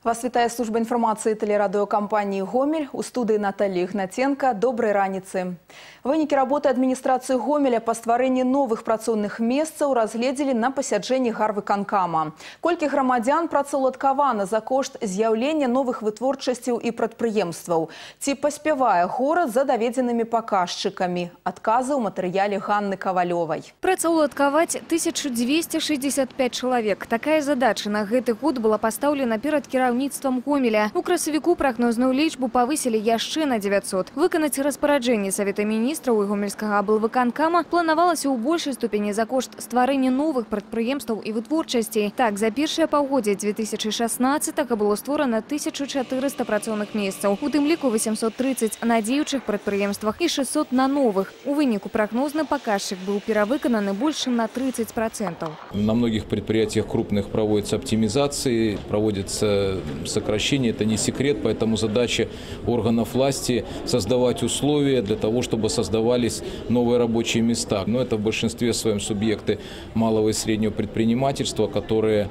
Вас вітае служба інфармацыі тэлерадыёкампаніі «Гомель». У студыі Наталья Ігнаценка. Добрай раніцы. Вынікі работы адміністрацыі Гомеля па стварэнні новых працоўных месцаў разгледзелі на пасяджэнні гарвыканкама. Колькі грамадзян працаўладкавана за кошт з'яўлення новых вытворчасцяў і прадпрыемстваў? Ці паспявае горад за даведзенымі паказчыкамі? Адказы ў матэрыяле Ганны Кавалёвай. Працаўладкаваць 1265 чалавек. Такая задача на гэты год была пастаўлена перад кіраўніцтвам Гомеля. У красавіку прагнозную лічбу павысілі яшчэ на 900. Выканаць распараджэнне Савета міністраў і гомельскага аблвыканкама планавалася ў большай ступені за кошт стварэння новых прадпрыемстваў і вытворчасцей. Так, за першае паўгоддзе 2016 было створана 1400 працоўных месцаў. У тым ліку 830 на дзеючых прадпрыемствах і 600 на новых. У выніку прагнозны паказчык быў перавыкананы больш чым на 30%. На многих предприятиях крупных проводятся оптимизации, проводится сокращение. Это не секрет, поэтому задача органов власти создавать условия для того, чтобы создавались новые рабочие места. Но это в большинстве своем субъекты малого и среднего предпринимательства, которые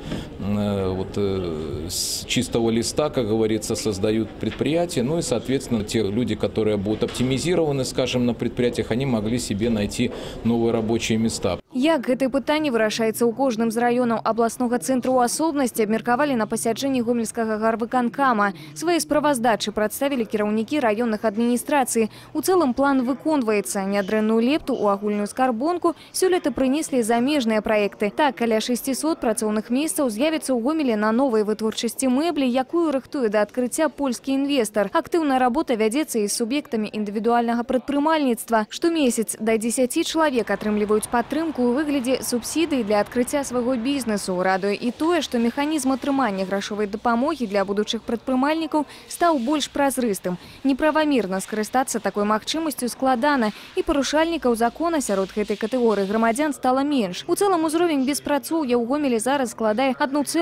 с чистого листа, как говорится, создают предприятия. Ну и, соответственно, те люди, которые будут оптимизированы, скажем, на предприятиях, они могли себе найти новые рабочие места. Як гэтае пытанне вырашаецца ў кожным з раёнаў абласнога цэнтру асобнасці, абмеркавалі на пасяджэнні гомельскага гарвыканкама. Свае справаздачы прадставілі кіраўнікі раённых адміністрацый. У цэлым план выконваецца. Нядрэнную лепту ў агульную скарбонку сёлета прынеслі замежныя праекты. Так, каля 600 працоўных месцаў з'явіцца ў Гомелі на новай вытворчасці мэблі, якую рыхтуе да адкрыцця польскі інвестар. Актыўная работа вядзецца і з суб'ектамі індывідуальнага прадпрымальніцтва. Штомесяц да 10 чалавек атрымліваюць падтрымку у выглядзе субсідый для адкрыцця свайго бізнесу. Радуе і тое, што механізм атрымання грашовай дапамогі для будучых прадпрымальнікаў стаў больш празрыстым. Неправамерна скарыстацца такой магчымасцю складана, і парушальнікаў закона сярод гэтай катэгорыі грамадзян стала менш. У цэлым узровень беспрацоўя ў Гомелі зараз складае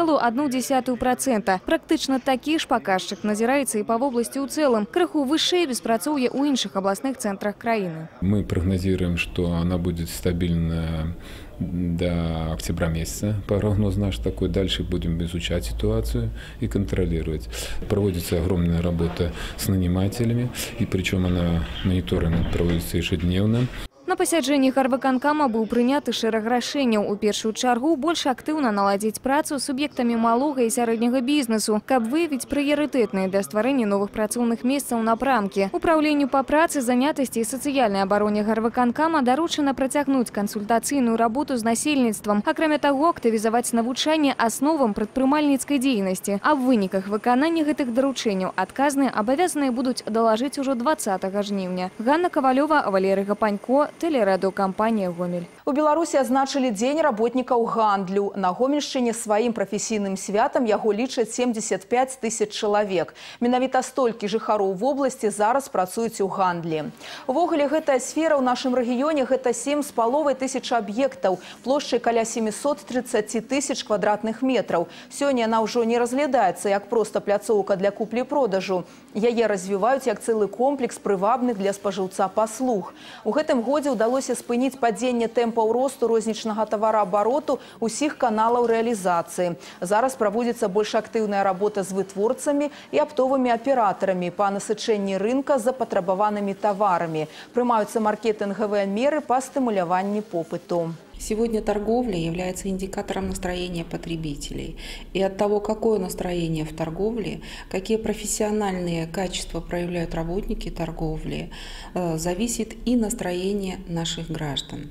1,1%. Практычна такі ж паказчык назіраецца і па вобласці ў цэлым. Крыху вышэй беспрацоўе ў іншых абласных цэнтрах краіны. Мы прогнозируем, что она будет стабильна до октября месяца. Прогноз наш такой. Дальше будем изучать ситуацию и контролировать. Проводится огромная работа с нанимателями, и причем мониторинг проводится ежедневно. На пасяджэнні гарвыканкама быў прыняты шэраг рашэнняў. У першую чаргу больш актыўна наладзіць працу з суб'ектамі малога і сярэдняга бізнесу, каб выявіць прыярытэтныя для стварэння новых працоўных месцаў напрамкі. Управленню па працы, занятасці і сацыяльнай абароне гарвыканкама даручана працягнуць кансультацыйную работу з насельніцтвам. Акрамя таго, актывізаваць навучанне асновам прадпрымальніцкай дзейнасці. Аб выніках выканання гэтых даручэнняў адказныя абавязаныя будуць далажыць ужо 20 жніўня. Ганна Кавалёва, Валерый Гапанько, тэлерадыёкампанія «Гомель». У Беларусі адзначылі Дзень работнікаў гандлю. На Гомельшчыне сваім прафесійным святам яго лічаць 75 тысяч чалавек. Менавіта столькі жыхароў вобласці зараз працуюць у гандлі. Увогуле, гэтая сфера ў нашым рэгіёне – гэта 7,5 тысяч аб'ектаў, плошчай каля 730 тысяч квадратных метраў. Сёння яна ўжо не разглядаецца як проста пляцоўка для куплі-продажу. Яе развіваюць як цэлы комплекс прывабных для спажыўца паслуг. У гэтым годзе ўдалося спыніць падзенне тэмпаў росту рознічнага тавараабароту ўсіх каналаў рэалізацыі. Зараз праводзіцца больш актыўная работа з вытворцамі і аптовымі аператарамі па насычэнні рынка запатрабаванымі таварамі. Прымаюцца маркетынгавыя меры па стымуляванні попыту. Сегодня торговля является индикатором настроения потребителей. И от того, какое настроение в торговле, какие профессиональные качества проявляют работники торговли, зависит и настроение наших граждан.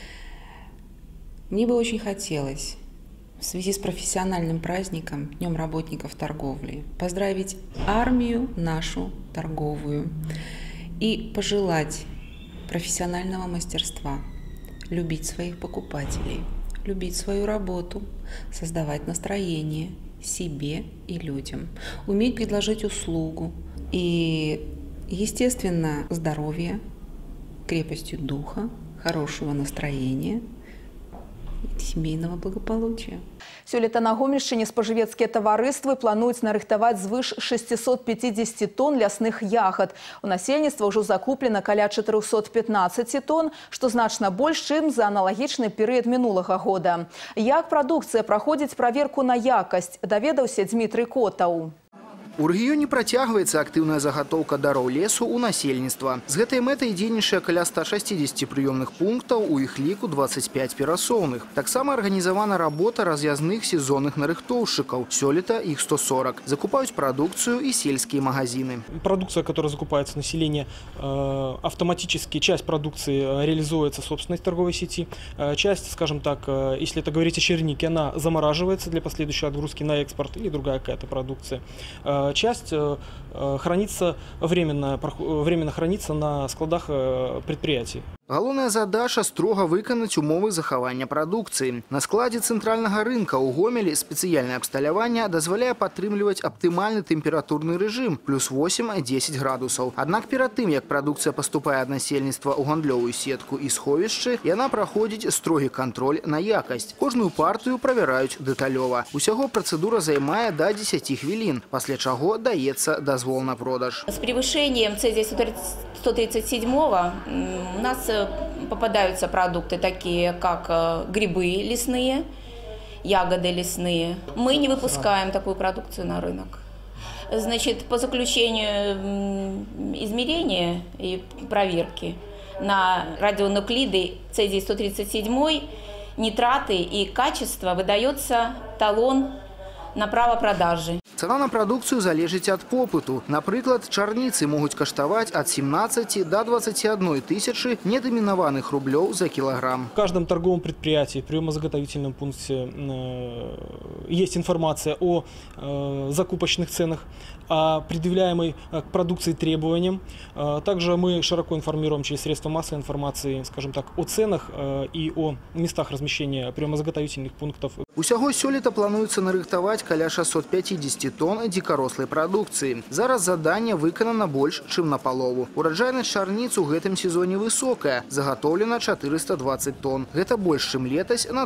Мне бы очень хотелось в связи с профессиональным праздником, Днем работников торговли, поздравить армию нашу торговую и пожелать профессионального мастерства, любить своих покупателей, любить свою работу, создавать настроение себе и людям, уметь предложить услугу и, естественно, здоровье, крепостью духа, хорошего настроения, сімейнага благополучия. Сёлета на Гомельшчыне спажывецкія таварыствы плануюць нарыхтаваць звыш 650 тонн лясных ягад. У насельніцтва ўжо закуплена каля 415 тонн, што значна больш, чым за аналагічны перыяд мінулага года. Як прадукцыя праходзіць праверку на якасць, даведаўся Дмітрый Котаў. У рэгіёне працягваецца актыўная загатоўка дароў лесу ў насельніцтва. З гэтай мэтай дзейнічае каля 160 прыёмных пунктаў, у іх ліку 25 перасоўных. Таксама арганізавана работа раз'язных сезонных нарыхтоўшчыкаў. Сёлета іх 140. Закупаюць прадукцыю і сельскія магазины. Продукция, которая закупается население, автоматически часть продукции реализуется в собственной торговой сети. Часть, скажем так, если это говорить о чернике, она замораживается для последующей отгрузки на экспорт или другая какая-то продукция. Часть хранится временно хранится на складах предприятий. Галоўная задача строга выканаць умовы захавання прадукцыі. На складзе цэнтральнага рынка ў Гомелі спецыяльнае абсталяванне дазваляе падтрымліваць аптымальны тэмпературны рэжым плюс 8-10 градусаў. Аднак перад тым, як прадукцыя паступае ад насельніцтва ў гандлёвую сетку і сховішчы, яна праходзіць строгі кантроль на якасць. Кожную партыю правяраюць дэталёва. Усяго працэдура займае да 10 хвілін, пасля чаго даецца дазвол на продаж. С превышением цезия 137 у нас попадаются продукты такие, как грибы лесные, ягоды лесные. Мы не выпускаем такую продукцию на рынок. Значит, по заключению измерения и проверки на радионуклиды цезий 137, нитраты и качество выдается талон на право продажи. Цена на прадукцыю залежыць ад попыту. Напрыклад, чарніцы могуць каштаваць ад 17 до 21 тысячи недоминованных рублёў за килограмм. В каждом торговом предприятии, приемо-заготовительном пункте есть информация о закупочных ценах, о предъявляемой к продукции требованиям. Также мы широко информируем через средства массовой информации, скажем так, о ценах и о местах размещения приемо-заготовительных пунктов. Усяго сёлета плануецца нарыхтаваць каля 650 тонн дикорослай продукции. Зараз задание выканано больше, чем наполову. Ураджайность чарниц у гэтым сезоне высокая. Заготовлено 420 тонн. Это больше, чем летось на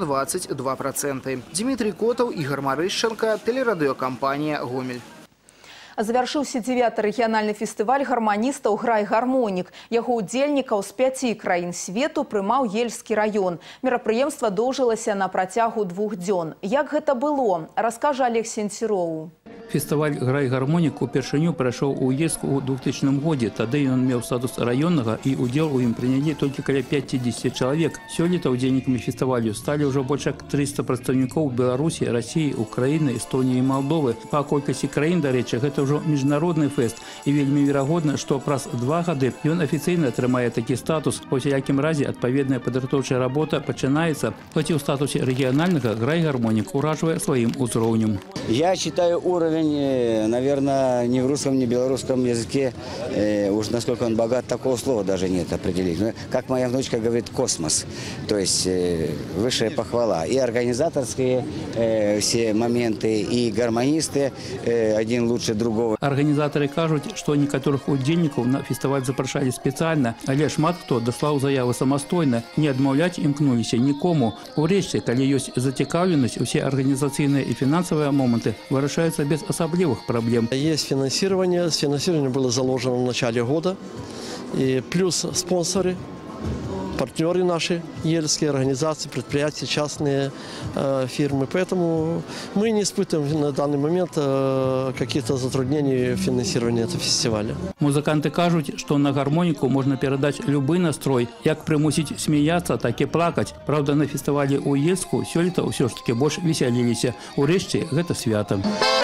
22%. Дмитрий Котов, Игорь Марышченко, телерадиокомпания «Гомель». Завяршыўся 9-й рэгіянальны фестываль гарманістаў «Грай гармонік». Яго удзельнікаў з 5 краін свету прымаў Ельскі раён. Мерапрыемства доўжылася на працягу 2 дзён. Як гэта было, раскажа Олег Сенціроў. Фестываль «Грай гармонік» упершыню прайшоў у Ельску ў 2000 годзе. Тады ён меў статус районнага і удзел у ім прынялі толькі каля 50 чалавек. Сёлета удзельнікамі фестывалю сталі ўжо больш як 300 прадстаўнікоў Беларусі, Расіі, Украіны, Эстоніі і Малдовы. Па колькасці краін, дарэчы, гэта ўжо міжнародны фэст. І вельмі верагодна, што праз 2 гады ён афіцыйна атрымае такі статус. У усялякім разе адпаведная падрыхтоўчая работа пачынаецца, хоць і ў статусе рэгіянальнага «Грай гармонік» уражвае сваім узроўнем. Я считаю уровень, наверное, ни в русском, ни в белорусском языке, уж насколько он богат, такого слова даже нет определить. Но, как моя внучка говорит, космос. То есть высшая похвала. И организаторские все моменты, и гармонисты, один лучше другого. Организаторы кажут, что некоторых удзельнікаў на фестиваль запрашалі специально, але шмат хто даслаў заявы самастойна, не адмаўляць імкнуліся нікому. Урэшце, калі ёсць зацікаўленасць, усе арганізацыйныя і фінансавыя моменты вырашаюцца без особливых проблем. Есть финансирование. Финансирование было заложено в начале года. И плюс спонсоры, партнеры наши, ельские организации, предприятия, частные фирмы. Поэтому мы не испытываем на данный момент каких-то затруднений в финансировании этого фестиваля. Музыканты кажут, что на гармонику можно передать любой настрой, как примусить смеяться, так и плакать. Правда, на фестивале у Ельску сёлета все ж таки больше веселились. Урэшце, гэта свято.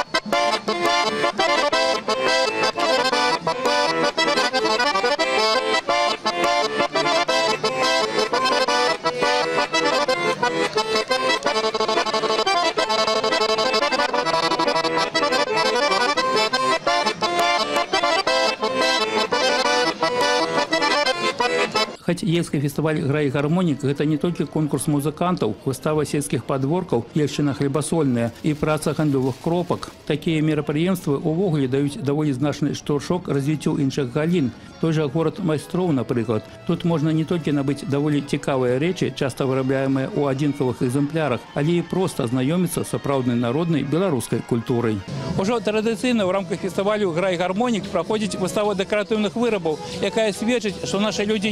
Хоть Ельский фестиваль «Грай гармонік» – это не только конкурс музыкантов, выстава сельских подворков, ельшчына хлебосольная и праца гандлёвых кропок. Такие мерапрыемствы увогуле дают довольно значный штуршок развитию іншых галін. Той же город майстроў, например. Тут можно не только набыть довольно цікавыя речи, часто вырабляемые у адзінкавых экземплярах, але и просто ознакомиться с сапраўднай народной белорусской культурой. Уже традиционно в рамках фестивалю «Грай гармонік» проходит выстава декоративных вырабов, якая сведчыць, что наши люди не только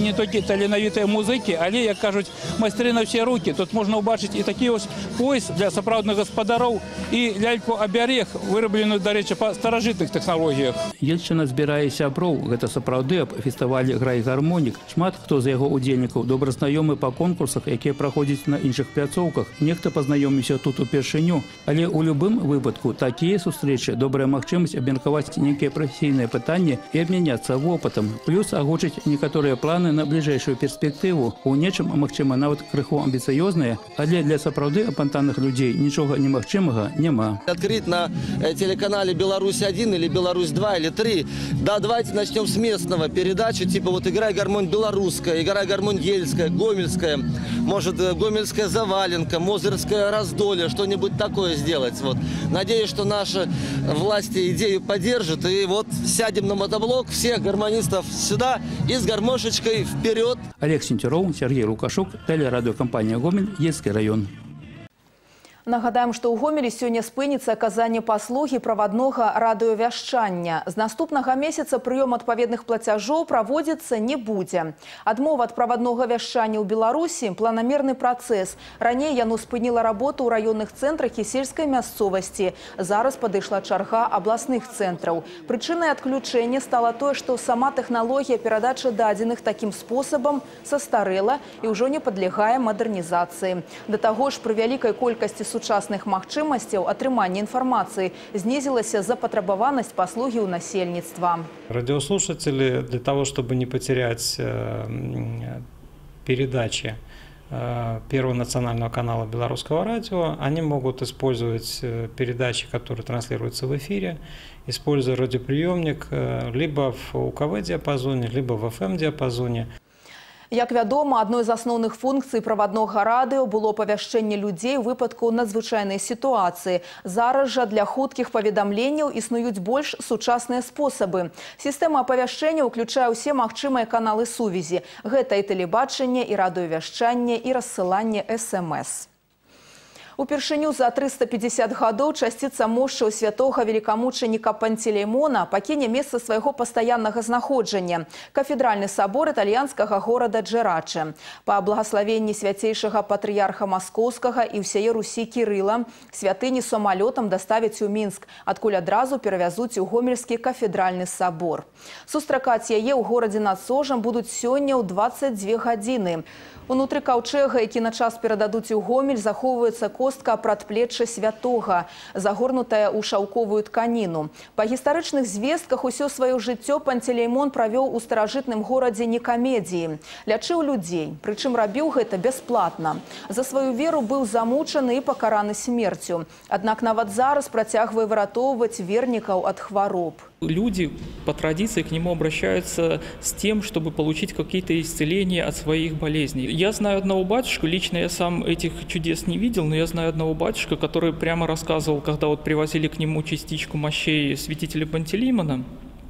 таленавітыя музыкі, але, як кажуць, майстры на ўсе рукі. Тут можна ўбачыць і такі ось пояс для сапраўдных гаспадароў і ляльку-абярег, вырабленую, дарэчы, па старажытных тэхналогіях. Ельчына збірае сяброў. Гэта сапраўды аб фестывалі «Грай гармонік». Шмат хто з яго удзельнікаў добра знаёмы па конкурсах, якія праходзяць на іншых пляцоўках. Нехта пазнаёміўся тут упершыню. Але ў любым выпадку такія сустрэчы добрая магчымасць абмеркаваць нейкія прафесійныя пытанні і абмяняцца вопытам. Плюс агучыць некаторыя планы на бліжэйшую перспектыву. У нечым, магчыма, нават крыху амбіцыёзныя, але для сапраўды апантаных людзей нічога немагчымага няма. Открыть на телеканале «Беларусь-1» или «Беларусь-2» или 3. Да, давайте начнем с местного. Передачу типа вот «Играй гармонь белорусская», «Играй гармонь ельская», «Гомельская», может, «Гомельская заваленка», «Мозырское раздолье», что-нибудь такое сделать. Вот. Надеюсь, что наши власти идею поддержат. И вот сядем на мотоблок, всех гармонистов сюда и с гармошечкой вперед. Олег Сентюров, Сергей Лукашук, телерадиокомпания «Гомель», Ельский район. Нагадаем, што ў Гомелі сёння спыніцца аказанне паслугі праваднога радыёвяшчання. З наступнага месяца прыём адпаведных плацяжоў праводзіцца не будзе. Адмова ад праваднога вяшчання ў Беларусі – планамерны працэс. Раней яно спыніла работу ў раённых цэнтрах і сельскай мясцовасці. Зараз падышла чарга абласных цэнтраў. Прычынай адключэння стала тое, што сама тэхналогія перадачы дадзеных такім спосабам састарэла і ўжо не падлягае мадэрнізацыі. Да таго ж, пры вялікай колькасці сучасных магчымасцяў атрымання информации снизилась запатрабаванасць паслуги у насельніцтва. Радиослушатели для того, чтобы не потерять передачи Первого национального канала Белорусского радио, они могут использовать передачи, которые транслируются в эфире, используя радиоприемник либо в УКВ-диапазоне, либо в FM-диапазоне. Як вядома, адной з асноўных функцый праваднога радыё было павяшчэнне людзей у выпадку надзвычайнай сітуацыі. Зараз жа для хуткіх паведамленняў існуюць больш сучасныя спосабы. Сістэма апавяшчэння ўключае ўсе магчымыя каналы сувязі. Гэта і тэлебачанне, і радыёвяшчанне, і рассыланне СМС. Упершыню за 350 гадоў часціца мошчаў святога велікамучаніка Пантелеймона пакіне месца свайго пастаяннага знаходжання – кафедральны сабор італьянскага горада Джэрачэ. Па благаславенні свяцейшага патрыярха Маскоўскага і ўсяе Русі Кірыла святыні самалётам даставяць у Мінск, адкуль адразу перавязуць у Гомельскі кафедральны сабор. Сустракаць яе ў горадзе над Сожам будуць сёння ў 22 гадзіны. Унутры каўчэга, які на час перададуць у Гомель, захоўваецца костка прадплечча святога, загорнутая ў шаўковую тканіну. Па гістарычных звестках усё сваё жыццё Пантелеймон правёў у старажытным горадзе Никомедии. Лячыў людзей, прычым рабіў гэта бясплатна. За сваю веру быў замучаны і пакараны смерцю. Аднак нават зараз працягвае выратоўваць вернікаў ад хвароб. Люди по традиции к нему обращаются с тем, чтобы получить какие-то исцеления от своих болезней. Я знаю одного батюшку, лично я сам этих чудес не видел, но я знаю одного батюшка, который прямо рассказывал, когда вот привозили к нему частичку мощей святителя Пантелеймона.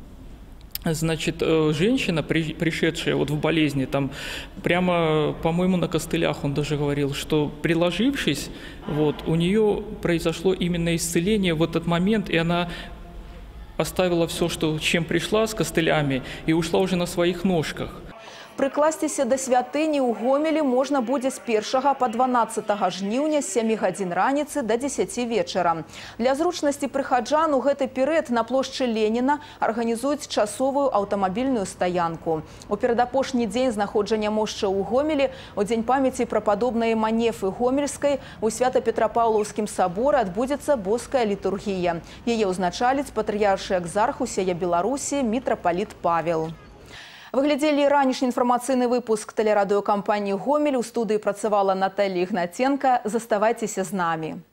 Значит, женщина, пришедшая вот в болезни, там прямо, по-моему, на костылях он даже говорил, что приложившись, вот, у нее произошло именно исцеление в этот момент, и она оставила все, чем пришла, с костылями, и ушла уже на своих ножках. Прыкласціся да святыні ў Гомелі можна будзе з 1 па 12 жніўня з 7 гадзін раніцы да 10 вечара. Для зручнасці прыхаджан у гэты перыяд на плошчы Леніна арганізуюць часовую аўтамабільную стаянку. У перадапошні дзень знаходжання мошчаў у Гомелі, у дзень памяці пра падобныя манефы Гомельскай, у Свята-Петрапаўлаўскім саборы адбудзецца боская літургія. Яе ўзначаліць патрыяршы экзарх усяе Беларусі мітрапаліт Павел. Вы глядзелі ранішні інфармацыйны выпуск тэлерадыёкампаніі «Гомель». У студыі працавала Наталья Ігнатенка. Заставайцеся з намі.